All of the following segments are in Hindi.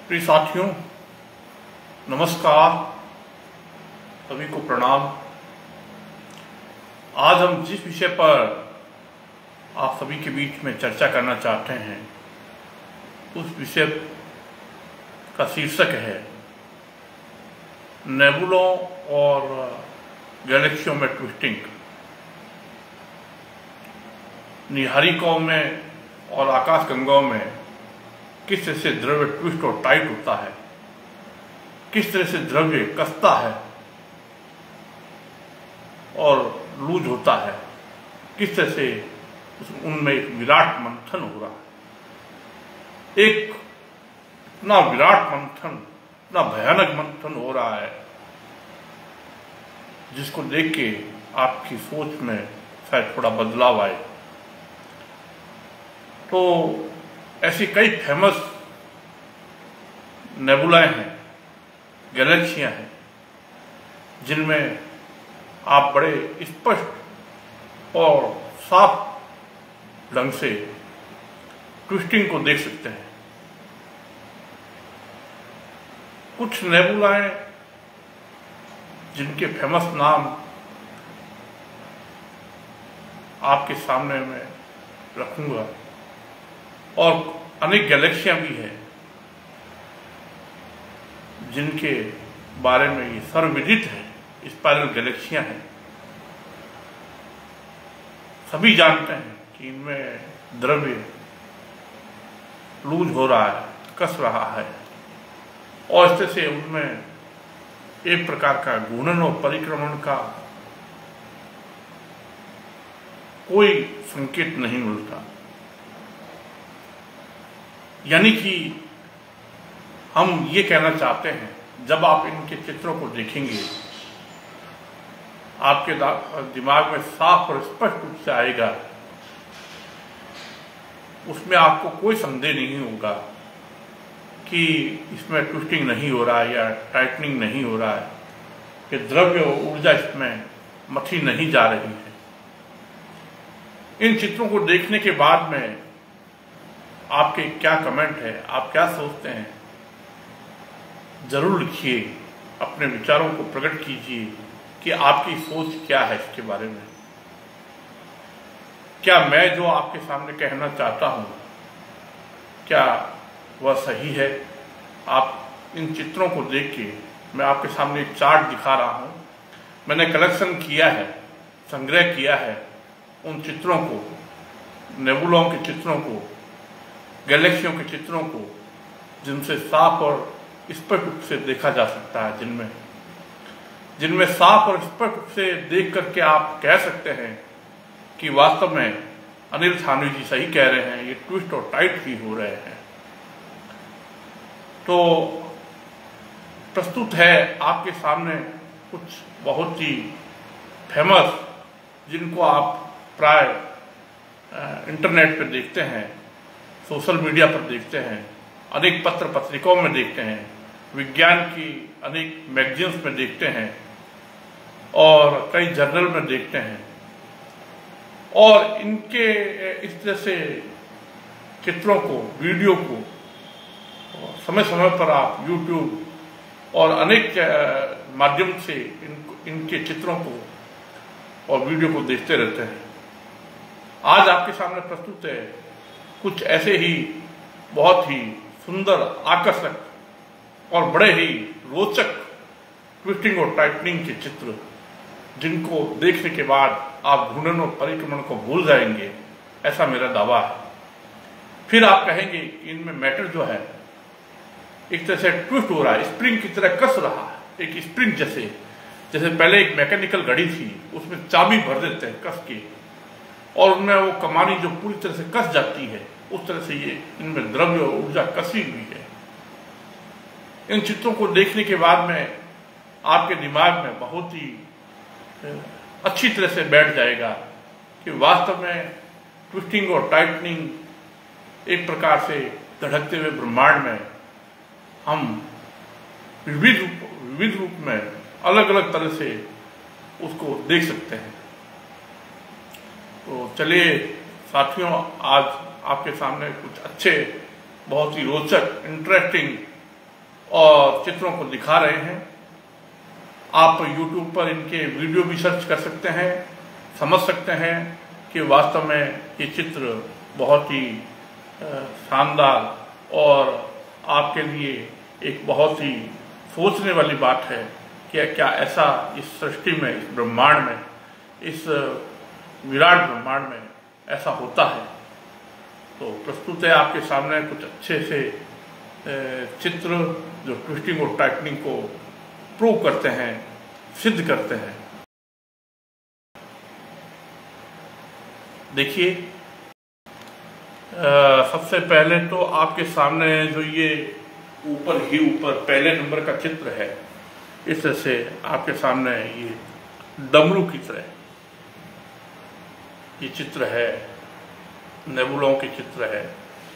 प्रिय साथियों, नमस्कार, सभी को प्रणाम। आज हम जिस विषय पर आप सभी के बीच में चर्चा करना चाहते हैं उस विषय का शीर्षक है नेबुलों और गैलेक्सियों में ट्विस्टिंग। निहारिकाओं में और आकाशगंगाओं में किस तरह से द्रव्य ट्विस्ट और टाइट होता है, किस तरह से द्रव्य कसता है और लूज होता है, किस तरह से उनमें एक विराट मंथन हो रहा है। एक इतना विराट मंथन, इतना भयानक मंथन हो रहा है जिसको देख के आपकी सोच में शायद थोड़ा बदलाव आए। तो ऐसी कई फेमस नेबुलाएं हैं, गैलेक्सियां हैं, जिनमें आप बड़े स्पष्ट और साफ ढंग से ट्विस्टिंग को देख सकते हैं। कुछ नेबुलाएं जिनके फेमस नाम आपके सामने मैं रखूंगा, और अनेक गैलेक्सियां भी हैं जिनके बारे में ये सर्वविदित है, स्पाइरल गैलेक्सियां हैं। सभी जानते हैं कि इनमें द्रव्य लूज हो रहा है, कस रहा है, और इस तरह से उनमें एक प्रकार का घूर्णन और परिक्रमण का कोई संकेत नहीं मिलता। यानी कि हम ये कहना चाहते हैं, जब आप इनके चित्रों को देखेंगे आपके दिमाग में साफ और स्पष्ट रूप से आएगा, उसमें आपको कोई संदेह नहीं होगा कि इसमें ट्विस्टिंग नहीं हो रहा है या टाइटनिंग नहीं हो रहा है, कि द्रव्य और ऊर्जा इसमें मथी नहीं जा रही है। इन चित्रों को देखने के बाद में आपके क्या कमेंट है, आप क्या सोचते हैं, जरूर लिखिए, अपने विचारों को प्रकट कीजिए कि आपकी सोच क्या है इसके बारे में। क्या मैं जो आपके सामने कहना चाहता हूं, क्या वह सही है? आप इन चित्रों को देख के, मैं आपके सामने एक चार्ट दिखा रहा हूं, मैंने कलेक्शन किया है, संग्रह किया है उन चित्रों को, नेबुलों के चित्रों को, गैलेक्सियों के चित्रों को, जिनसे साफ और स्पष्ट रूप से देखा जा सकता है, जिनमें साफ और स्पष्ट रूप से देख करके आप कह सकते हैं कि वास्तव में अनिल थानवी जी सही कह रहे हैं, ये ट्विस्ट और टाइट ही हो रहे हैं। तो प्रस्तुत है आपके सामने कुछ बहुत ही फेमस, जिनको आप प्राय इंटरनेट पर देखते हैं, सोशल मीडिया पर देखते हैं, अनेक पत्र पत्रिकाओं में देखते हैं, विज्ञान की अनेक मैगजीन्स में देखते हैं और कई जर्नल में देखते हैं। और इनके इस तरह से चित्रों को, वीडियो को समय समय पर आप YouTube और अनेक माध्यम से इनके चित्रों को और वीडियो को देखते रहते हैं। आज आपके सामने प्रस्तुत है कुछ ऐसे ही बहुत ही सुंदर, आकर्षक और बड़े ही रोचक ट्विस्टिंग और टाइटनिंग के चित्र, जिनको देखने के बाद आप घूर्णन और परिक्रमण को भूल जाएंगे, ऐसा मेरा दावा है। फिर आप कहेंगे इनमें मैटर जो है एक तरह से ट्विस्ट हो रहा है, स्प्रिंग की तरह कस रहा है, एक स्प्रिंग जैसे पहले एक मैकेनिकल घड़ी थी, उसमें चाबी भर देते हैं कस के, और उनमें वो कमानी जो पूरी तरह से कस जाती है, उस तरह से ये इनमें द्रव्य और ऊर्जा कसी हुई है। इन चित्रों को देखने के बाद में आपके दिमाग में बहुत ही अच्छी तरह से बैठ जाएगा कि वास्तव में ट्विस्टिंग और टाइटनिंग एक प्रकार से धड़कते हुए ब्रह्मांड में हम विविध रूप में अलग अलग तरह से उसको देख सकते हैं। तो चलिए साथियों, आज आपके सामने कुछ अच्छे, बहुत ही रोचक, इंटरेस्टिंग और चित्रों को दिखा रहे हैं। आप YouTube पर इनके वीडियो भी सर्च कर सकते हैं, समझ सकते हैं कि वास्तव में ये चित्र बहुत ही शानदार और आपके लिए एक बहुत ही सोचने वाली बात है कि क्या ऐसा इस सृष्टि में, इस ब्रह्मांड में, इस विराट ब्रह्मांड में ऐसा होता है। तो प्रस्तुत है आपके सामने कुछ अच्छे से चित्र जो ट्विस्टिंग और टाइटनिंग को प्रूव करते हैं, सिद्ध करते हैं। देखिए, सबसे पहले तो आपके सामने जो ये ऊपर पहले नंबर का चित्र है, इस तरह से आपके सामने ये डमरू की तरह ये चित्र है, नेबुलों के चित्र है।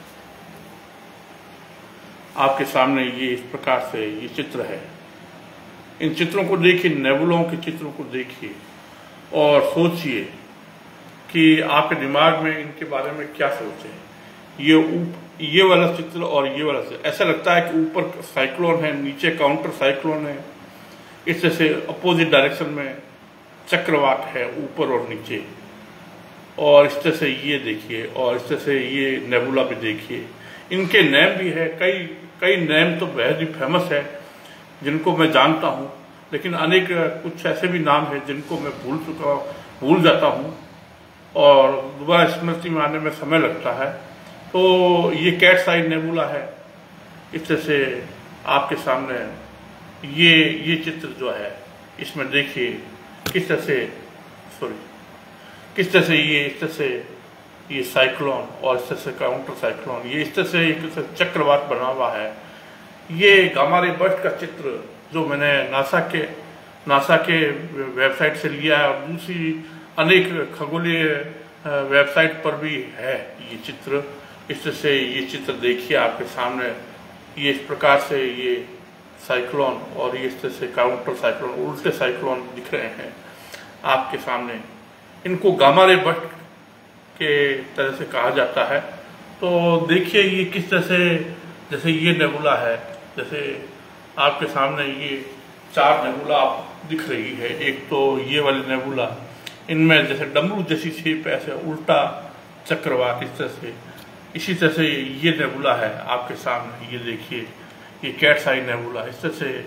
आपके सामने ये इस प्रकार से ये चित्र है। इन चित्रों को देखिए, नेबुलों के चित्रों को देखिए और सोचिए कि आपके दिमाग में इनके बारे में क्या सोचे। ये वाला चित्र और ये वाला चित्र, ऐसा लगता है कि ऊपर साइक्लोन है, नीचे काउंटर साइक्लोन है। इस तरह से अपोजिट डायरेक्शन में चक्रवात है ऊपर और नीचे। और इस तरह से ये देखिए, और इस तरह से ये नेबुला भी देखिए। इनके नेम भी है, कई नेम तो बेहद ही फेमस है जिनको मैं जानता हूँ, लेकिन अनेक कुछ ऐसे भी नाम है जिनको मैं भूल जाता हूँ और दोबारा स्मृति में आने में समय लगता है। तो ये कैट्स आई नेबुला है। इस तरह से आपके सामने ये चित्र जो है, इसमें देखिए किस तरह से ये साइक्लोन और इस तरह से काउंटर साइक्लोन, ये इस तरह से एक चक्रवात बना हुआ है। ये गामा रे बर्स्ट का चित्र जो मैंने नासा के वेबसाइट से लिया है और दूसरी अनेक खगोलीय वेबसाइट पर भी है ये चित्र। इस तरह से ये चित्र देखिए आपके सामने, ये इस प्रकार से ये साइक्लोन और ये इस तरह से काउंटर साइक्लोन, उल्टे साइक्लोन दिख रहे हैं आपके सामने। इनको गामा रे बर्स्ट के तरह से कहा जाता है। तो देखिए ये किस तरह से, जैसे ये नेबुला है, जैसे आपके सामने ये 4 नेबुला दिख रही है। एक तो ये वाली नेबुला, इनमें जैसे डमरू जैसी शेप है, ऐसे उल्टा चक्रवात इस तरह से। इसी तरह से ये नेबुला है आपके सामने, ये देखिए ये कैट्स आई नेबुला। इस तरह से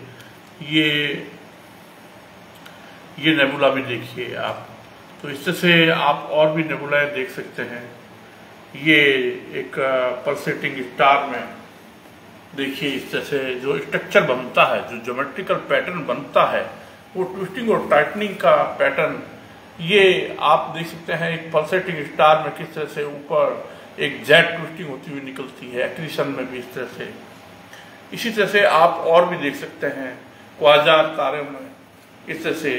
ये नेबुला भी देखिए आप। तो इस तरह से आप और भी नेबुलाएं देख सकते हैं। ये एक पल्सेटिंग स्टार में देखिए इस तरह से जो स्ट्रक्चर बनता है, जो ज्योमेट्रिकल पैटर्न बनता है, वो ट्विस्टिंग और टाइटनिंग का पैटर्न ये आप देख सकते हैं। एक पल्सेटिंग स्टार में किस तरह से ऊपर एक जेट ट्विस्टिंग होती हुई निकलती है, एक्रीशन में भी इस तरह से। इसी तरह से आप और भी देख सकते हैं क्वाजार तारे में इस तरह से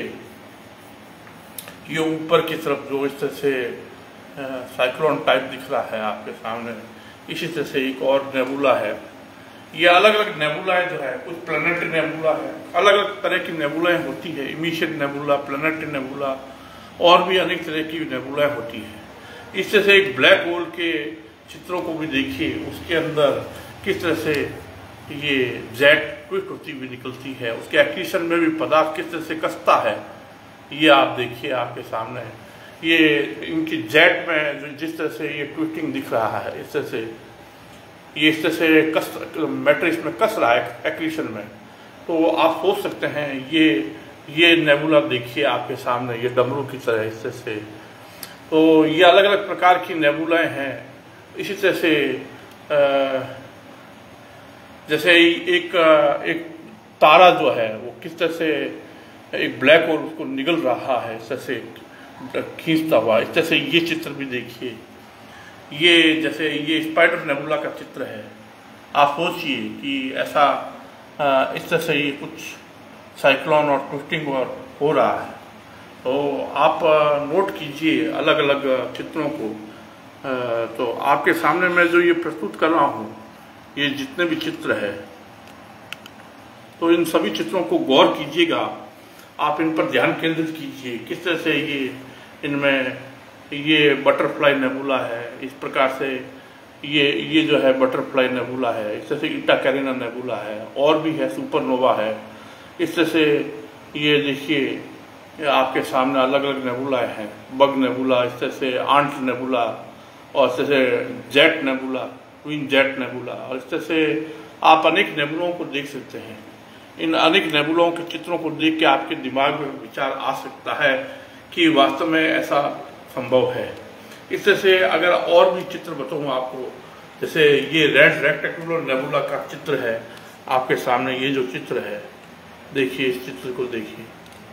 ये ऊपर की तरफ जो इस तरह से साइक्लोन टाइप दिख रहा है आपके सामने। इसी तरह से एक और नेबुला है। ये अलग अलग नेबुलाएं जो है, कुछ प्लैनेटरी नेबुला है, अलग अलग तरह की नेबुलाएं होती है। इमिशन नेबुला, प्लैनेटरी नेबुला और भी अनेक तरह की नेबुलाएं होती है। इस तरह से एक ब्लैक होल के चित्रों को भी देखिए, उसके अंदर किस तरह से ये जेट ट्विस्ट होती हुई निकलती है, उसके एक्रीशन में भी पदार्थ किस तरह से कसता है, ये आप देखिए आपके सामने। ये इनकी जेट में जो जिस तरह से ये ट्विस्टिंग दिख रहा है, इस तरह से ये इस तरह से मैटर इसमें कस रहा है एक्रीशन में। तो आप सोच सकते हैं ये नेबुला देखिए आपके सामने, ये डमरू की तरह इस तरह से। तो ये अलग अलग प्रकार की नेबुलाएं हैं। इसी तरह से जैसे एक तारा जो है वो किस तरह से एक ब्लैक होल उसको निगल रहा है इस तरह से खींचता हुआ, इस तरह से ये चित्र भी देखिए। ये जैसे ये स्पाइडर नेबुला का चित्र है। आप सोचिए कि ऐसा इस तरह से ये कुछ साइक्लोन और ट्विस्टिंग और हो रहा है। तो आप नोट कीजिए अलग अलग चित्रों को। तो आपके सामने मैं जो ये प्रस्तुत कर रहा हूँ, ये जितने भी चित्र है, तो इन सभी चित्रों को गौर कीजिएगा, आप इन पर ध्यान केंद्रित कीजिए। किस तरह से ये इनमें ये बटरफ्लाई नेबुला है, इस प्रकार से ये जो है बटरफ्लाई नेबुला है, इस तरह से ईटा कैरिना नेबुला है, और भी है, सुपरनोवा है। इस तरह से ये देखिए, ये आपके सामने अलग अलग नेबुलाएँ हैं, बग नेबुला, इस तरह से आंट नेबुला, और इस तरह से jet nebula, twin jet nebula, और इस तरह से आप अनेक नेबुलों को देख सकते हैं। इन अनेक नेबुलों के चित्रों को देख के आपके दिमाग में विचार आ सकता है कि वास्तव में ऐसा संभव है। इस तरह से अगर और भी चित्र बताऊँ आपको, जैसे ये रेड रेक्टेंगुलर नेबुला का चित्र है आपके सामने, ये जो चित्र है देखिए, इस चित्र को देखिए,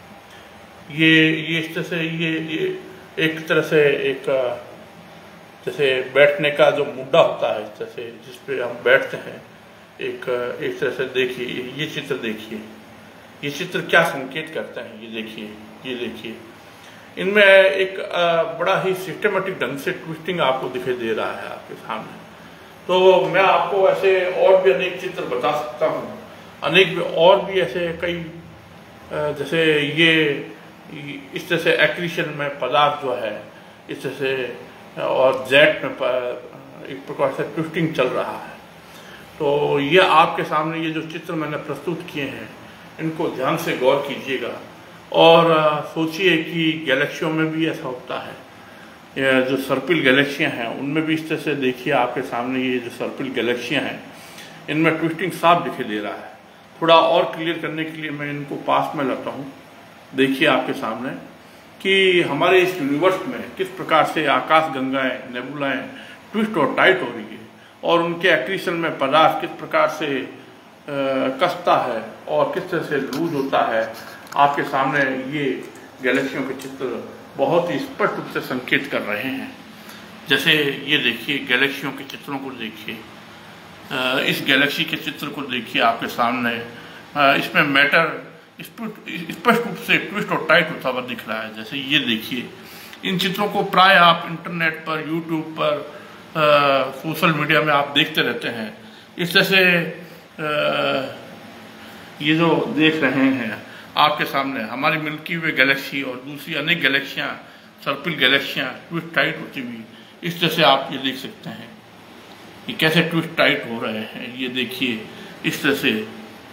ये इस तरह से ये एक तरह से एक जैसे बैठने का जो मुड्डा होता है, इस तरह से जिस पे हम बैठते हैं, एक तरह से देखिए, ये चित्र देखिए, ये चित्र क्या संकेत करते हैं, ये देखिए, इनमें एक बड़ा ही सिस्टमेटिक ढंग से ट्विस्टिंग आपको दिखाई दे रहा है आपके सामने। तो मैं आपको ऐसे और भी अनेक चित्र बता सकता हूँ, अनेक और भी ऐसे कई, जैसे ये इस तरह से एक्रीशन में पदार्थ जो है इस तरह से, और जेट में एक प्रकार से ट्विस्टिंग चल रहा है। तो ये आपके सामने ये जो चित्र मैंने प्रस्तुत किए हैं, इनको ध्यान से गौर कीजिएगा और सोचिए कि गैलेक्सियों में भी ऐसा होता है। ये जो सर्पिल गैलेक्सियाँ हैं उनमें भी इस तरह से देखिए, आपके सामने ये जो सर्पिल गैलेक्सियाँ हैं इनमें ट्विस्टिंग साफ दिखाई दे रहा है। थोड़ा और क्लियर करने के लिए मैं इनको पास में लाता हूँ। देखिए आपके सामने कि हमारे इस यूनिवर्स में किस प्रकार से आकाश गंगाएँ, नेबुलाएँ ट्विस्ट और टाइट हो रही है, और उनके एक्रीशन में पदार्थ किस प्रकार से कसता है और किस तरह से लूज होता है। आपके सामने ये गैलेक्सियों के चित्र बहुत ही स्पष्ट रूप से संकेत कर रहे हैं। जैसे ये देखिए, गैलेक्सियों के चित्रों को देखिए, इस गैलेक्सी के चित्र को देखिए आपके सामने, इसमें मैटर स्पष्ट रूप से ट्विस्ट और टाइट होता हुआ दिख रहा है। जैसे ये देखिए, इन चित्रों को प्राय आप इंटरनेट पर, यूट्यूब पर, सोशल मीडिया में आप देखते रहते हैं। इस तरह से ये जो देख रहे हैं आपके सामने हमारी मिल्की वे गैलेक्सी और दूसरी अनेक गैलेक्सियाँ, सर्पिल गैलेक्सियाँ ट्विस्ट टाइट होती हुई, इस तरह से आप ये देख सकते हैं कि कैसे ट्विस्ट टाइट हो रहे हैं। ये देखिए इस तरह से।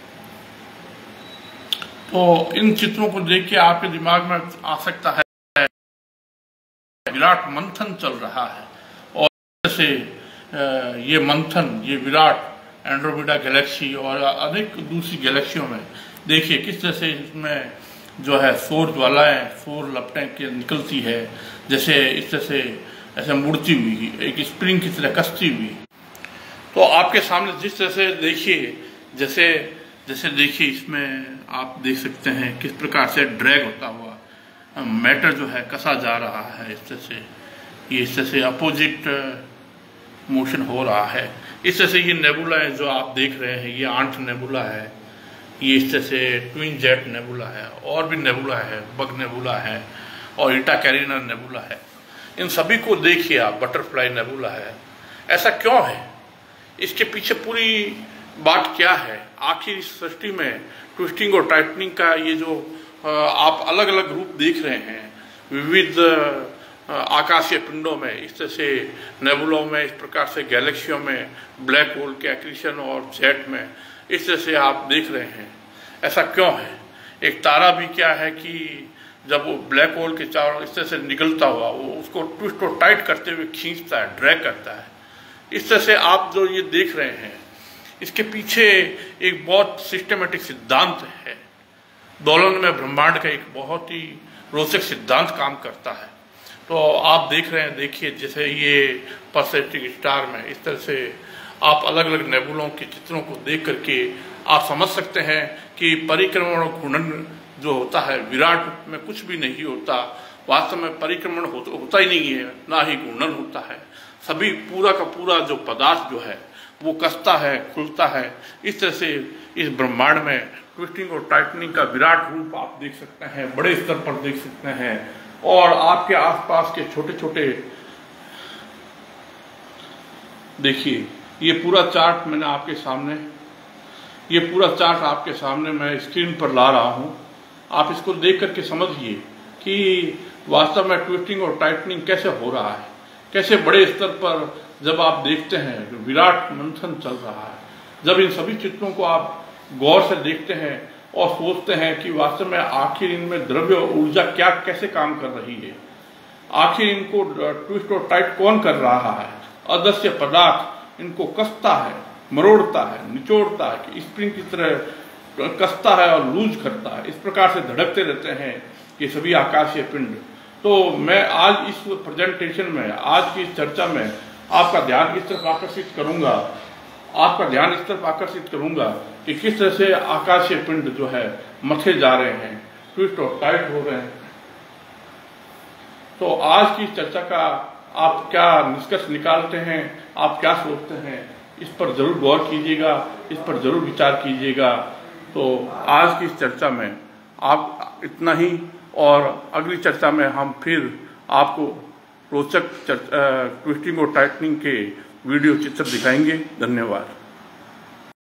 तो इन चित्रों को देख के आपके दिमाग में आ सकता है विराट मंथन चल रहा है, और से ये मंथन, ये विराट एंड्रोमेडा गैलेक्सी और अनेक दूसरी गैलेक्सियों में देखिए किस तरह से इसमें जो है सौर ज्वालाएं, सौर लपटें के निकलती है, जैसे इस तरह से ऐसे मुड़ती हुई, एक स्प्रिंग की तरह कसती हुई। तो आपके सामने जिस तरह से देखिए, जैसे देखिए, इसमें आप देख सकते हैं किस प्रकार से ड्रैग होता हुआ मैटर जो है कसा जा रहा है। इस तरह से ये इस तरह से अपोजिट मोशन हो रहा है। इस तरह से ये नेबुला है जो आप देख रहे हैं, ये आंट नेबुला है, ये इस तरह से ट्विन जेट नेबुला है, और भी नेबुला है, बग नेबुला है, और ईटा कैरिना नेबुला है। इन सभी को देखिए आप, बटरफ्लाई नेबुला है। ऐसा क्यों है? इसके पीछे पूरी बात क्या है? आखिर इस सृष्टि में ट्विस्टिंग और टाइटनिंग का ये जो आप अलग अलग रूप देख रहे हैं, विविध आकाशीय पिंडों में, इस तरह से नेबुलों में, इस प्रकार से गैलेक्सियों में, ब्लैक होल के एक्रीशन और जेट में, इस तरह से आप देख रहे हैं। ऐसा क्यों है? एक तारा भी क्या है कि जब वो ब्लैक होल के चारों इस तरह से निकलता हुआ, वो उसको ट्विस्ट और टाइट करते हुए खींचता है, ड्रैग करता है। इस तरह से आप जो ये देख रहे हैं, इसके पीछे एक बहुत सिस्टमेटिक सिद्धांत है। दोलन में ब्रह्मांड का एक बहुत ही रोचक सिद्धांत काम करता है। तो आप देख रहे हैं, देखिए जैसे ये परसेंटिक स्टार में इस तरह से आप अलग अलग नेबुलों के चित्रों को देख करके आप समझ सकते हैं कि परिक्रमण और घूर्णन जो होता है, विराट में कुछ भी नहीं होता। वास्तव में परिक्रमण होता ही नहीं है, ना ही घूर्णन होता है। सभी पूरा का पूरा जो पदार्थ जो है वो कसता है, खुलता है। इस तरह से इस ब्रह्मांड में ट्विस्टिंग और टाइटनिंग का विराट रूप आप देख सकते हैं, बड़े स्तर पर देख सकते हैं। और आपके आसपास के छोटे छोटे देखिए, ये पूरा चार्ट मैंने आपके सामने, ये पूरा चार्ट आपके सामने मैं स्क्रीन पर ला रहा हूँ। आप इसको देख करके समझिए कि वास्तव में ट्विस्टिंग और टाइटनिंग कैसे हो रहा है, कैसे बड़े स्तर पर जब आप देखते हैं जो विराट मंथन चल रहा है, जब इन सभी चित्रों को आप गौर से देखते हैं और सोचते हैं कि वास्तव में आखिर इनमें द्रव्य और ऊर्जा क्या कैसे काम कर रही है, आखिर इनको ट्विस्ट और टाइट कौन कर रहा है, अदृश्य पदार्थ इनको कसता है, मरोड़ता है, निचोड़ता है, कि स्प्रिंग की तरह कसता है और लूज करता है, इस प्रकार से धड़कते रहते हैं ये सभी आकाशीय पिंड। तो मैं आज इस प्रेजेंटेशन में, आज की इस चर्चा में आपका ध्यान इस तरफ आकर्षित करूंगा कि किस तरह से आकाशीय पिंड जो है मथे जा रहे हैं, ट्विस्ट और टाइट हो रहे हैं। तो आज की चर्चा का आप क्या निष्कर्ष निकालते हैं, आप क्या सोचते हैं, इस पर जरूर गौर कीजिएगा, इस पर जरूर विचार कीजिएगा। तो आज की इस चर्चा में आप इतना ही, और अगली चर्चा में हम फिर आपको रोचक ट्विस्टिंग और टाइटनिंग के वीडियो चित्र दिखाएंगे। धन्यवाद।